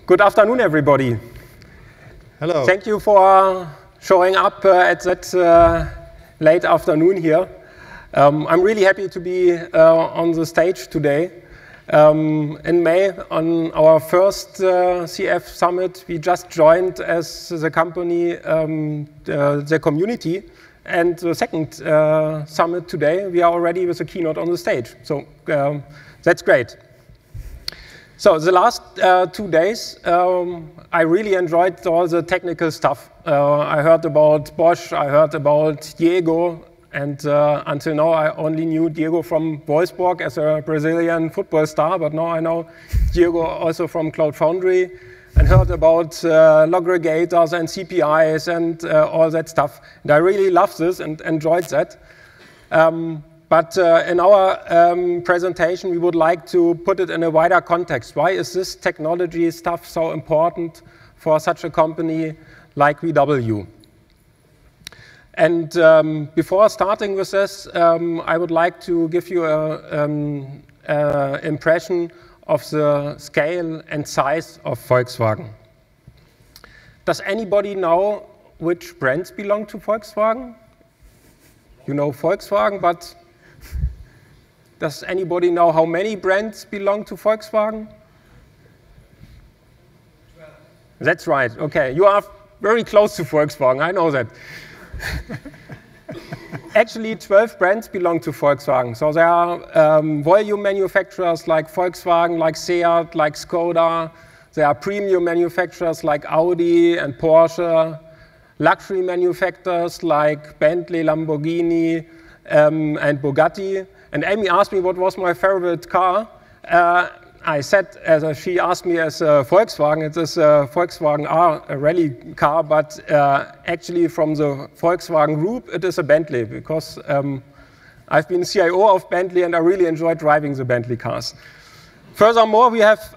Good afternoon, everybody. Hello. Thank you for showing up at that late afternoon here. I'm really happy to be on the stage today. In May, on our first CF Summit, we just joined as the company, the community. And the second summit today, we are already with a keynote on the stage. So that's great. So the last 2 days, I really enjoyed all the technical stuff. I heard about Bosch, I heard about Diego, and until now I only knew Diego from Wolfsburg as a Brazilian football star, but now I know Diego also from Cloud Foundry, and heard about log aggregators and CPIs and all that stuff. And I really love this and enjoyed that. But in our presentation, we would like to put it in a wider context. Why is this technology stuff so important for such a company like VW? And before starting with this, I would like to give you an impression of the scale and size of Volkswagen. Does anybody know which brands belong to Volkswagen? You know Volkswagen, but does anybody know how many brands belong to Volkswagen? 12. That's right. Okay, you are very close to Volkswagen, I know that. Actually, 12 brands belong to Volkswagen. So there are volume manufacturers like Volkswagen, like Seat, like Skoda. There are premium manufacturers like Audi and Porsche. Luxury manufacturers like Bentley, Lamborghini, and Bugatti. And Amy asked me what was my favorite car. I said, she asked me as a Volkswagen, it is a Volkswagen R, a rally car, but actually from the Volkswagen group, it is a Bentley, because I've been CIO of Bentley and I really enjoy driving the Bentley cars. Furthermore, we have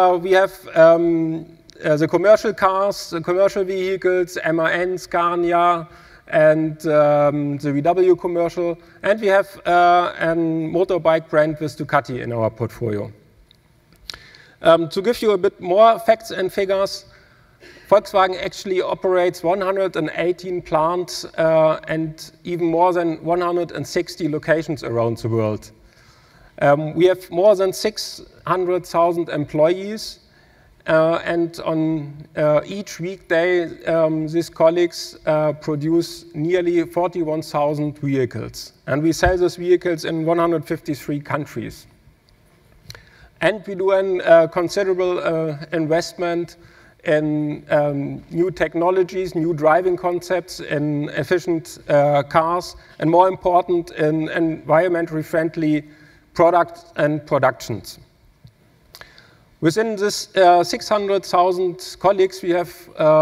the commercial cars, the commercial vehicles, MAN, Scania, and the VW commercial, and we have a motorbike brand with Ducati in our portfolio. To give you a bit more facts and figures, Volkswagen actually operates 118 plants and even more than 160 locations around the world. We have more than 600,000 employees, and on each weekday, these colleagues produce nearly 41,000 vehicles. And we sell those vehicles in 153 countries. And we do a considerable investment in new technologies, new driving concepts, in efficient cars, and more important, in environmentally friendly products and productions. Within this 600,000 colleagues, we have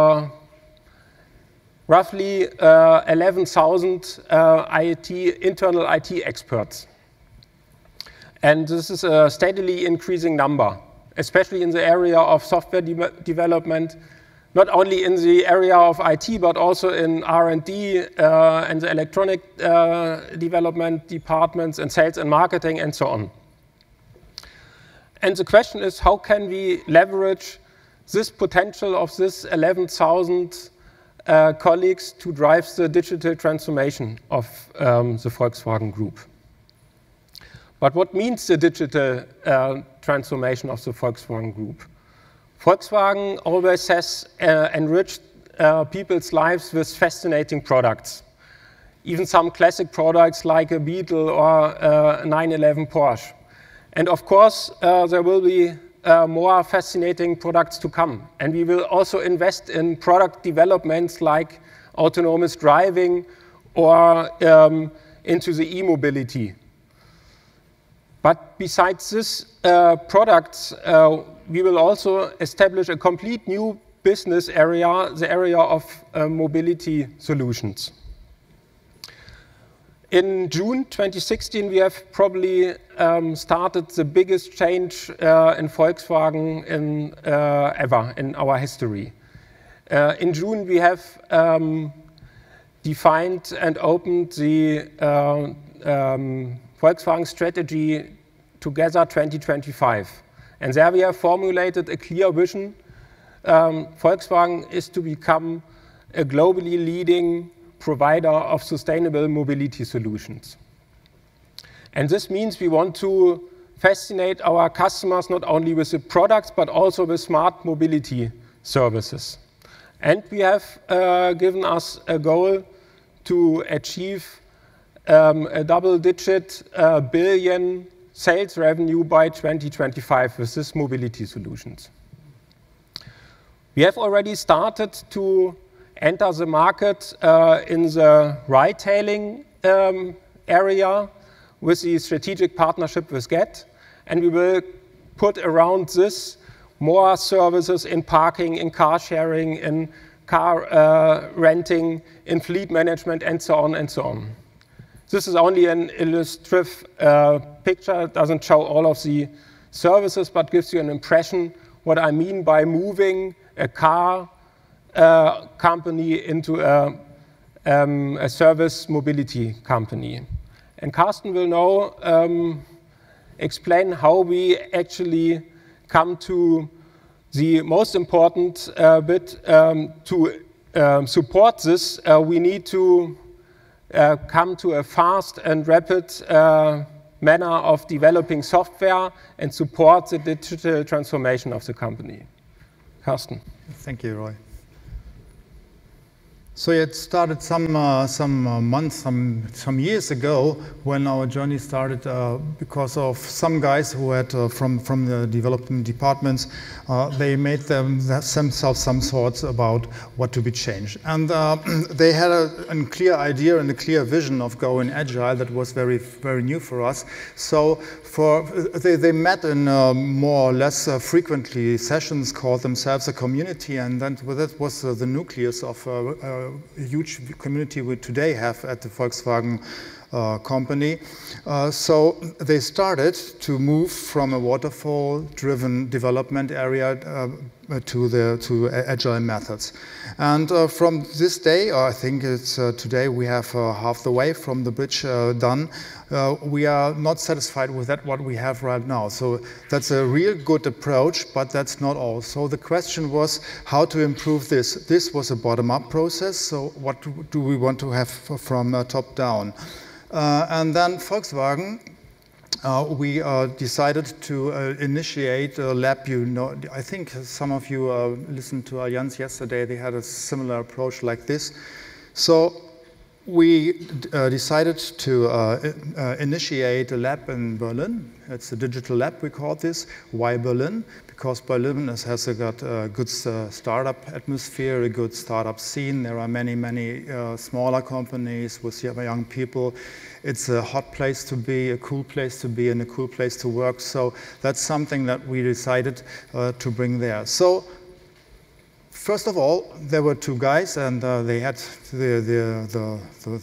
roughly 11,000 internal IT experts. And this is a steadily increasing number, especially in the area of software development, not only in the area of IT, but also in R&D and the electronic development departments and sales and marketing and so on. And the question is, how can we leverage this potential of this 11,000 colleagues to drive the digital transformation of the Volkswagen Group? But what means the digital transformation of the Volkswagen Group? Volkswagen always has enriched people's lives with fascinating products. Even some classic products like a Beetle or a 911 Porsche. And of course, there will be more fascinating products to come. And we will also invest in product developments like autonomous driving or into the e-mobility. But besides this products, we will also establish a complete new business area, the area of mobility solutions. In June 2016, we have probably started the biggest change in Volkswagen ever in our history. In June, we have defined and opened the Volkswagen Strategy Together 2025. And there we have formulated a clear vision Volkswagen is to become a globally leading provider of sustainable mobility solutions. And this means we want to fascinate our customers not only with the products, but also with smart mobility services. And we have given us a goal to achieve a double-digit billion sales revenue by 2025 with this mobility solutions. We have already started to enter the market in the ride-hailing area with the strategic partnership with Gett, and we will put around this more services in parking, in car sharing, in car renting, in fleet management, and so on and so on. This is only an illustrative picture. It doesn't show all of the services, but gives you an impression what I mean by moving a car company into a service mobility company. And Carsten will now explain how we actually come to the most important bit. To support this, we need to come to a fast and rapid manner of developing software and support the digital transformation of the company. Carsten. Thank you, Roy. So it started some months, some years ago when our journey started because of some guys who had from the development departments, they made themselves some thoughts about what to be changed. And they had a clear idea and a clear vision of going agile that was very, very new for us. So they met in more or less frequently sessions, called themselves a community, and then that was the nucleus of a huge community we today have at the Volkswagen company. So they started to move from a waterfall-driven development area to agile methods. And from this day, or I think it's today, we have half the way from the bridge done. We are not satisfied with that, what we have right now. So that's a real good approach, but that's not all. So the question was how to improve this. This was a bottom-up process, so what do we want to have from top down? And then Volkswagen, we decided to initiate a lab. You know, I think some of you listened to Allianz yesterday. They had a similar approach like this. So we decided to initiate a lab in Berlin. It's a digital lab, we call this. Why Berlin? Because Berlin has got a good startup atmosphere, a good startup scene. There are many, many smaller companies with young people. It's a hot place to be, a cool place to be, and a cool place to work. So that's something that we decided to bring there. So first of all, there were two guys, and they had the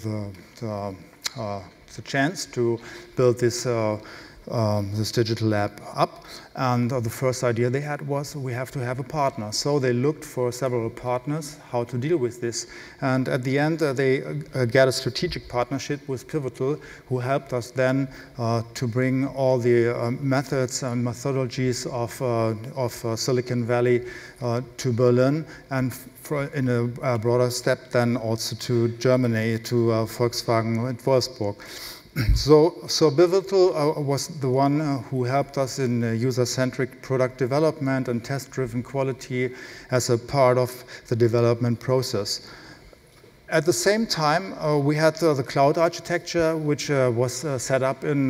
chance to build this digital lab up. And the first idea they had was we have to have a partner. So they looked for several partners how to deal with this. And at the end, they got a strategic partnership with Pivotal, who helped us then to bring all the methods and methodologies of Silicon Valley to Berlin, and in a broader step then also to Germany, to Volkswagen at Wolfsburg. So Pivotal was the one who helped us in user-centric product development and test-driven quality as a part of the development process. At the same time, we had the cloud architecture, which was set up in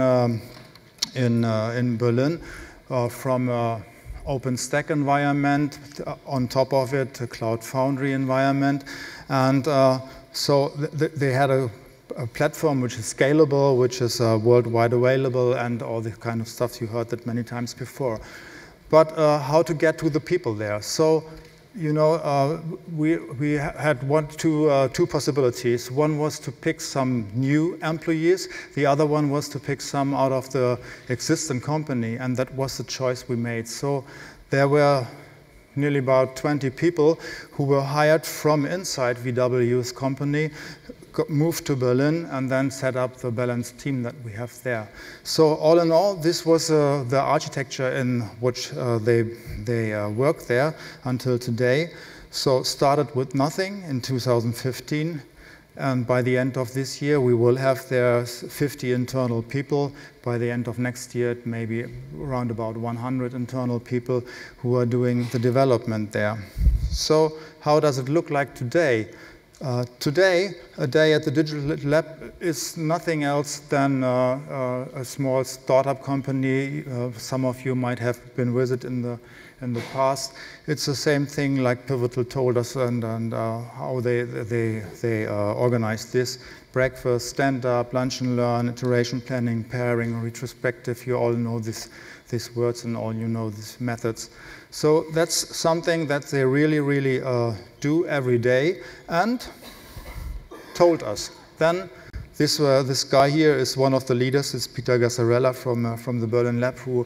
Berlin from OpenStack environment, on top of it, a Cloud Foundry environment. And so they had a platform which is scalable, which is worldwide available, and all the kind of stuff you heard that many times before. But how to get to the people there? So, you know, we had two possibilities. One was to pick some new employees. The other one was to pick some out of the existing company, and that was the choice we made. So there were nearly about 20 people who were hired from inside VW's company, moved to Berlin and then set up the Balance team that we have there. So all in all, this was the architecture in which they worked there until today. So started with nothing in 2015. And by the end of this year, we will have there 50 internal people. By the end of next year, maybe around about 100 internal people who are doing the development there. So how does it look like today? Today, a day at the Digital Lab is nothing else than a small startup company. Some of you might have been with it in the past. It's the same thing like Pivotal told us and how they organize this. Breakfast, stand-up, lunch and learn, iteration planning, pairing, retrospective. You all know these words and all you know these methods. So that's something that they really do every day and told us. Then this guy here is one of the leaders. It's Peter Gazzarella from the Berlin Lab who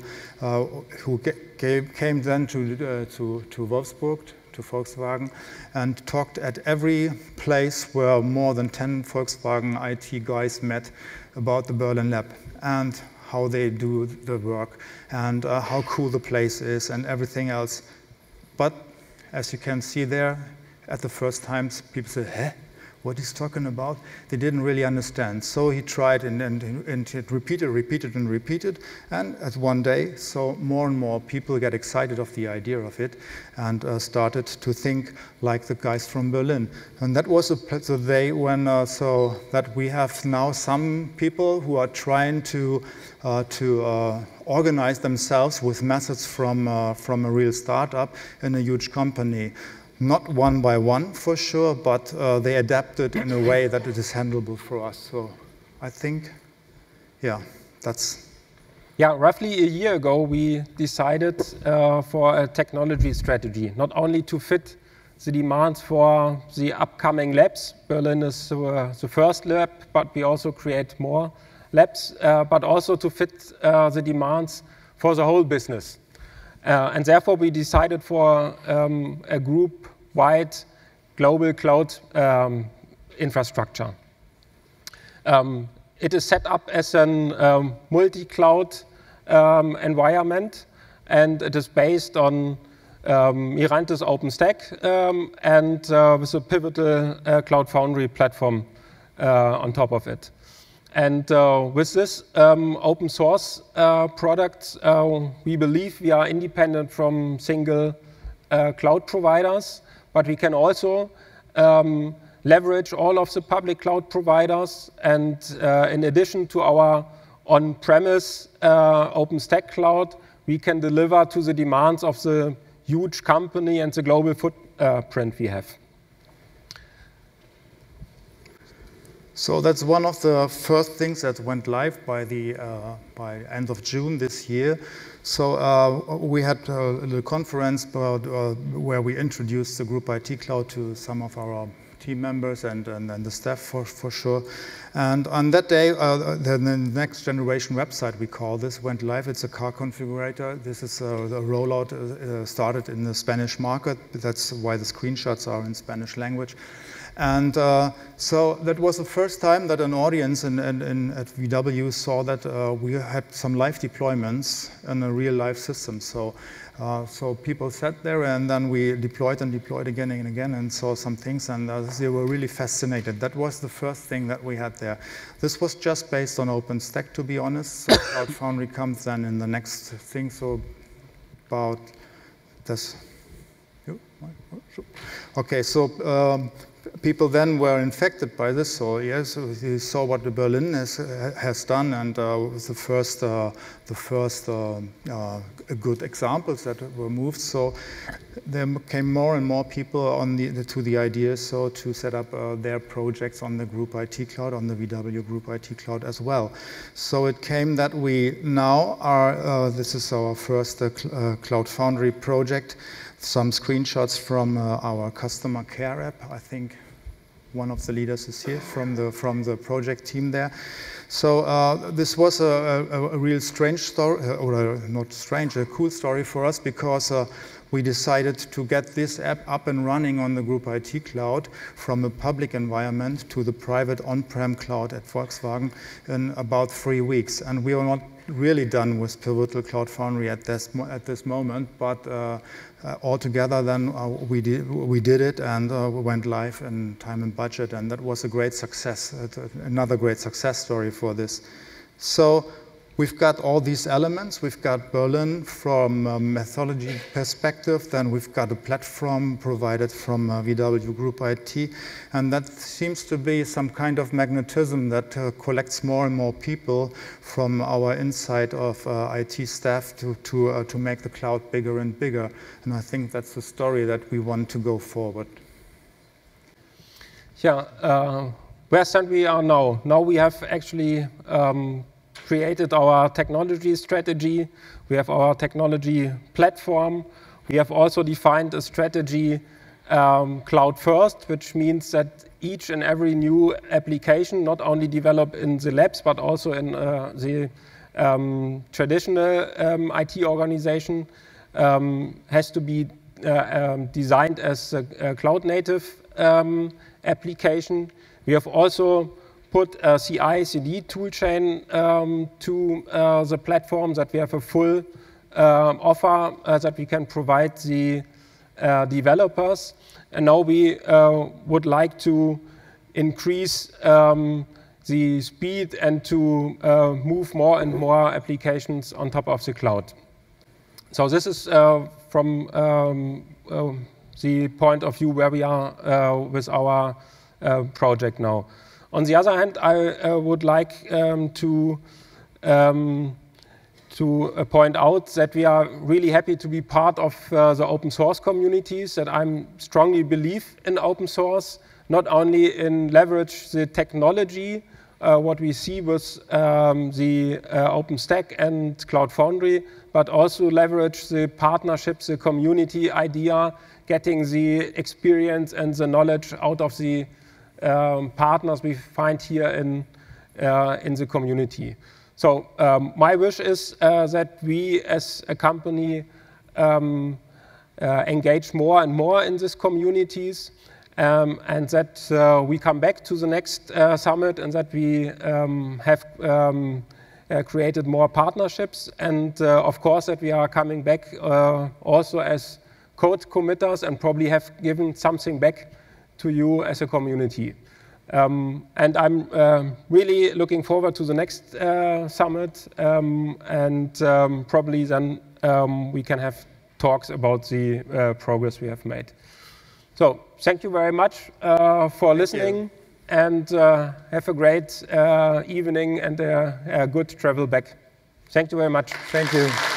came then to Wolfsburg, to Volkswagen, and talked at every place where more than 10 Volkswagen IT guys met about the Berlin Lab and how they do the work and how cool the place is and everything else. But as you can see there, at the first times, people said, "Huh? What he's talking about?" They didn't really understand. So he tried and he repeated. And at one day, so more and more people get excited of the idea of it and started to think like the guys from Berlin. And that was the day when, so that we have now some people who are trying to organize themselves with methods from a real startup in a huge company. Not one by one, for sure, but they adapted in a way that it is handleable for us. So I think, yeah, that's... Yeah, roughly a year ago, we decided for a technology strategy, not only to fit the demands for the upcoming labs. Berlin is the first lab, but we also create more labs, but also to fit the demands for the whole business. And therefore, we decided for a group-wide global cloud infrastructure. It is set up as a multi-cloud environment, and it is based on Mirantis OpenStack and with a Pivotal Cloud Foundry platform on top of it. And with this open source product, we believe we are independent from single cloud providers, but we can also leverage all of the public cloud providers. And in addition to our on-premise OpenStack cloud, we can deliver to the demands of the huge company and the global footprint we have. So that's one of the first things that went live by end of June this year. So we had a little conference where we introduced the Group IT Cloud to some of our team members and the staff for sure. And on that day, the next generation website, we call this, went live. It's a car configurator. This is the rollout started in the Spanish market. That's why the screenshots are in Spanish language. And so that was the first time that an audience at VW saw that we had some live deployments in a real live system. So people sat there and then we deployed and deployed again and again and saw some things, and they were really fascinated. That was the first thing that we had there. This was just based on OpenStack, to be honest. So Cloud Foundry comes then in the next thing. So about this. Okay, so people then were infected by this. So yes, you saw what the Berlin has done, and the first good examples that were moved. So there came more and more people on to the idea, so to set up their projects on the Group IT Cloud, on the VW Group IT Cloud as well. So it came that we now are, this is our first Cloud Foundry project. Some screenshots from our customer care app. I think one of the leaders is here from the project team there. So this was a real strange story, or not strange, a cool story for us, because we decided to get this app up and running on the Group IT cloud from a public environment to the private on-prem cloud at Volkswagen in about 3 weeks. And we are not really done with Pivotal Cloud Foundry at this moment, but altogether then we did it and we went live in time and budget, and that was a great success, another great success story for this. So we've got all these elements. We've got Berlin from a methodology perspective, then we've got a platform provided from VW Group IT, and that seems to be some kind of magnetism that collects more and more people from our inside of IT staff to make the cloud bigger and bigger. And I think that's the story that we want to go forward. Yeah, where stand we are now? Now we have actually created our technology strategy. We have our technology platform. We have also defined a strategy cloud first, which means that each and every new application, not only developed in the labs, but also in the traditional IT organization, has to be designed as a cloud native application. We have also put a CI/CD toolchain to the platform, that we have a full offer that we can provide the developers. And now we would like to increase the speed and to move more and more applications on top of the cloud. So this is from the point of view where we are with our project now. On the other hand, I would like to point out that we are really happy to be part of the open source communities, that I strongly believe in open source, not only in leverage the technology, what we see with the OpenStack and Cloud Foundry, but also leverage the partnerships, the community idea, getting the experience and the knowledge out of the partners we find here in the community. So my wish is that we as a company engage more and more in these communities, and that we come back to the next summit, and that we have created more partnerships, and of course that we are coming back also as code committers and probably have given something back to you as a community. And I'm really looking forward to the next summit, and probably then we can have talks about the progress we have made. So thank you very much for listening, and have a great evening and a good travel back. Thank you very much. Thank you.